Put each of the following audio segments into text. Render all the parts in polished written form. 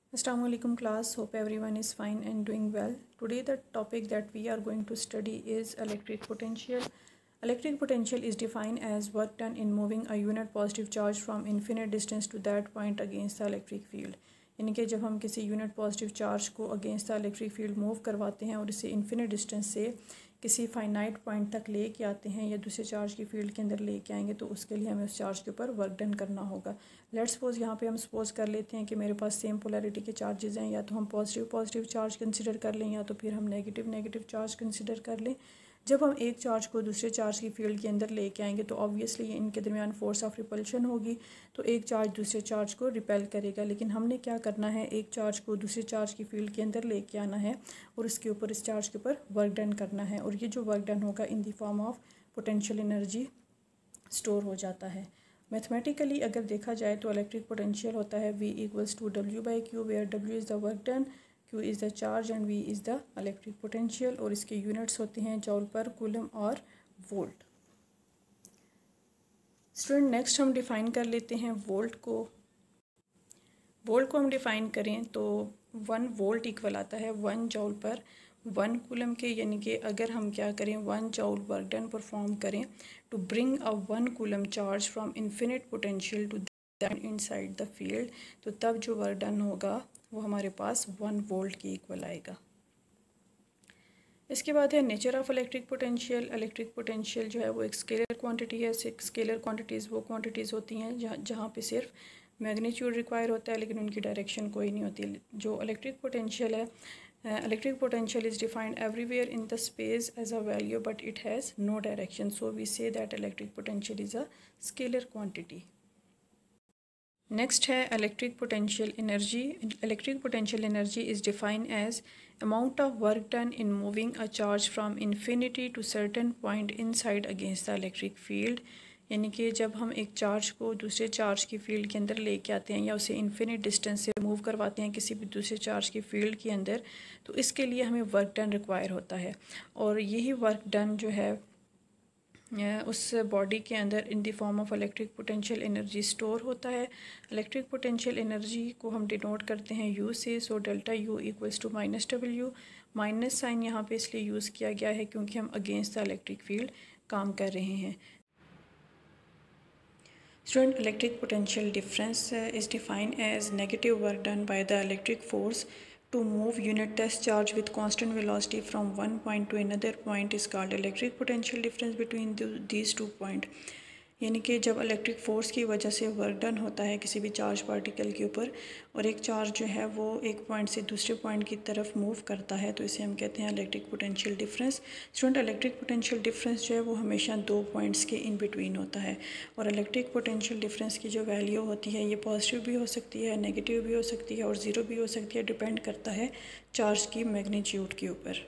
Assalamu alaikum class, hope everyone is fine and doing well. Today the topic that we are going to study is electric potential. Electric potential is defined as work done in moving a unit positive charge from infinite distance to that point against the electric field. यानी कि जब हम किसी unit positive charge को against the electric field move करवाते हैं और इसे इन्फिनिट डिस्टेंस से किसी फाइनाइट पॉइंट तक ले के आते हैं या दूसरे चार्ज की फील्ड के अंदर लेके आएंगे तो उसके लिए हमें उस चार्ज के ऊपर वर्क डन करना होगा। लेट्स सपोज यहाँ पे हम सपोज कर लेते हैं कि मेरे पास सेम पोलैरिटी के चार्जेस हैं, या तो हम पॉजिटिव चार्ज कंसिडर कर लें या तो फिर हम नेगेटिव चार्ज कंसिडर कर लें। जब हम एक चार्ज को दूसरे चार्ज की फील्ड के अंदर लेके आएंगे तो ऑब्वियसली इनके दरमियान फोर्स ऑफ रिपल्शन होगी, तो एक चार्ज दूसरे चार्ज को रिपेल करेगा। लेकिन हमने क्या करना है, एक चार्ज को दूसरे चार्ज की फील्ड के अंदर लेके आना है और इसके ऊपर इस चार्ज के ऊपर वर्क डन करना है, और ये जो वर्क डन होगा in the form of potential energy store हो जाता है। मैथमेटिकली अगर देखा जाए तो इलेक्ट्रिक पोटेंशियल होता है V = W/Q, where W is the work done, Q is the charge and V is the electric potential, और इसके यूनिट्स होते हैं जॉल पर कूलम और वोल्ट। स्टूडेंट नेक्स्ट हम डिफ़ाइन कर लेते हैं वोल्ट को हम डिफ़ाइन करें तो 1 वोल्ट इक्वल आता है 1 जॉल पर 1 कूलम के, यानी कि अगर हम क्या करें 1 जॉल वर्क डन परफॉर्म करें to bring a 1 coulomb charge from infinite potential to that inside the field, तो तब जो वर्क डन होगा वो हमारे पास 1 वोल्ट के इक्वल आएगा। इसके बाद है nature of electric potential. Electric potential जो है वो एक स्केलर क्वांटिटी है। स्केलर क्वांटिटीज़ वो क्वांटिटीज़ होती हैं जहाँ पे सिर्फ मैग्नीट्यूड रिक्वायर होता है लेकिन उनकी डायरेक्शन कोई नहीं होती। जो इलेक्ट्रिक पोटेंशियल है, electric potential is defined everywhere in the space as a value but it has no direction, so we say that electric potential is a scalar quantity. Next है electric potential energy. Electric potential energy is defined as amount of work done in moving a charge from infinity to certain point inside against the electric field, यानी कि जब हम एक charge को दूसरे charge की field के अंदर लेके आते हैं या उसे इन्फिनिट डिस्टेंस से मूव करवाते हैं किसी भी दूसरे चार्ज की फील्ड के अंदर, तो इसके लिए हमें वर्क डन रिक्वायर होता है, और यही वर्क डन जो है उस बॉडी के अंदर in the form of electric potential energy store होता है। इलेक्ट्रिक पोटेंशियल एनर्जी को हम डिनोट करते हैं U से, so delta U = -W। Minus sign यहाँ पे इसलिए यूज़ किया गया है क्योंकि हम अगेंस्ट द इलेक्ट्रिक फील्ड काम कर रहे हैं। Student, electric potential difference is defined as negative work done by the electric force to move unit test charge with constant velocity from one point to another point is called electric potential difference between these 2 points। यानी कि जब electric force की वजह से work done होता है किसी भी चार्ज पार्टिकल के ऊपर और एक चार्ज जो है वो एक पॉइंट से दूसरे पॉइंट की तरफ मूव करता है, तो इसे हम कहते हैं electric potential difference. Student, electric potential difference जो है वो हमेशा 2 पॉइंट्स के इन बिटवीन होता है, और इलेक्ट्रिक पोटेंशियल डिफरेंस की जो वैल्यू होती है ये पॉजिटिव भी हो सकती है, नेगेटिव भी हो सकती है और ज़ीरो भी हो सकती है, डिपेंड करता है चार्ज की मैग्नीट्यूड के ऊपर।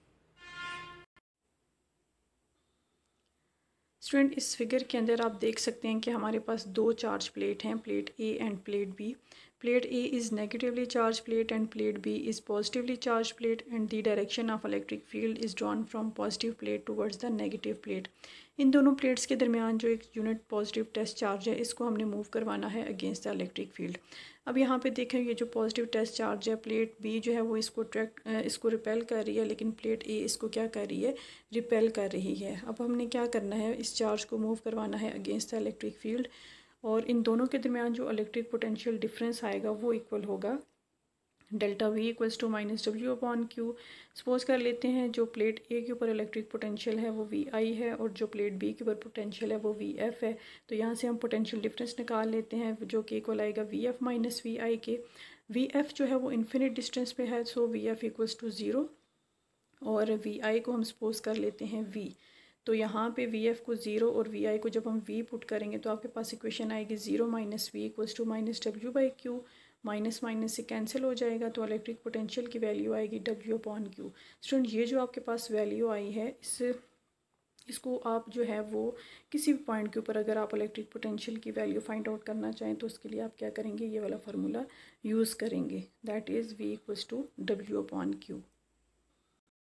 स्टूडेंट, इस फिगर के अंदर आप देख सकते हैं कि हमारे पास 2 चार्ज प्लेट हैं, plate A and plate B। Plate A is negatively charge plate and plate B is positively charge plate and the direction of electric field is drawn from positive plate towards the negative plate. इन दोनों plates के दरमियान जो एक unit positive test charge है इसको हमने move करवाना है अगेंस्ट द इलेक्ट्रिक फील्ड। अब यहाँ पे देखें ये जो पॉजिटिव टेस्ट चार्ज है प्लेट B जो है वो इसको रिपेल कर रही है, लेकिन प्लेट A इसको क्या कर रही है, रिपेल कर रही है। अब हमने क्या करना है, इस चार्ज को मूव करवाना है अगेंस्ट द इलेक्ट्रिक फील्ड, और इन दोनों के दरमियान जो इलेक्ट्रिक पोटेंशियल डिफरेंस आएगा वो इक्वल होगा डेल्टा V = -W/Q। सपोज कर लेते हैं जो प्लेट A के ऊपर इलेक्ट्रिक पोटेंशियल है वो VI है और जो प्लेट B के ऊपर पोटेंशियल है वो VF है, तो यहाँ से हम पोटेंशियल डिफरेंस निकाल लेते हैं जो कि इक्वल आएगा VF - VI के। VF जो है वो इन्फिनिट डिस्टेंस पे है, सो VF = 0, और VI को हम सपोज कर लेते हैं V। तो यहाँ पे VF को 0 और VI को जब हम V पुट करेंगे तो आपके पास इक्वेशन आएगी 0 - V = -W/Q। माइनस माइनस से कैंसिल हो जाएगा तो इलेक्ट्रिक पोटेंशियल की वैल्यू आएगी W/Q। स्टूडेंट, ये जो आपके पास वैल्यू आई है इसको आप जो है वो किसी भी पॉइंट के ऊपर अगर आप इलेक्ट्रिक पोटेंशियल की वैल्यू फाइंड आउट करना चाहें तो उसके लिए आप क्या करेंगे, ये वाला फार्मूला यूज़ करेंगे, दैट इज़ V = W/Q।